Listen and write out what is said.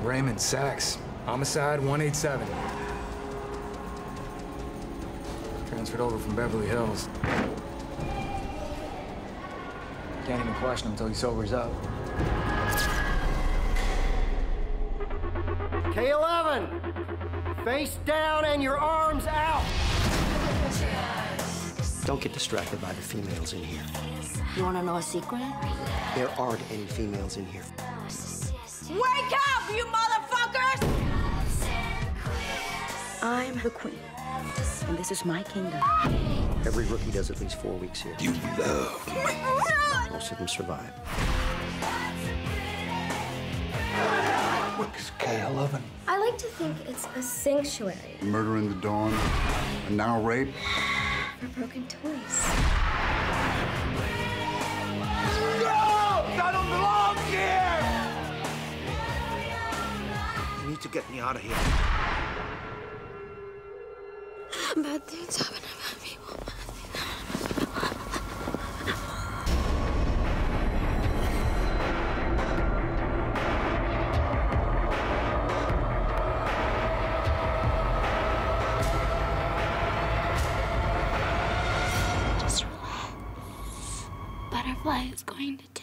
Raymond Sachs. Homicide 187. Transferred over from Beverly Hills. Can't even question him until he sobers up. K11! Face down and your arms out! Don't get distracted by the females in here. You want to know a secret? There aren't any females in here. Wake up, you motherfuckers! I'm the queen, and this is my kingdom. Every rookie does at least 4 weeks here. You love me. Most of them survive. What is K11? I like to think it's a sanctuary Murder in the dawn, and now rape. for broken toys. I don't belong here! You need to get me out of here. Bad things happen to bad people. Just relax. Butterfly is going to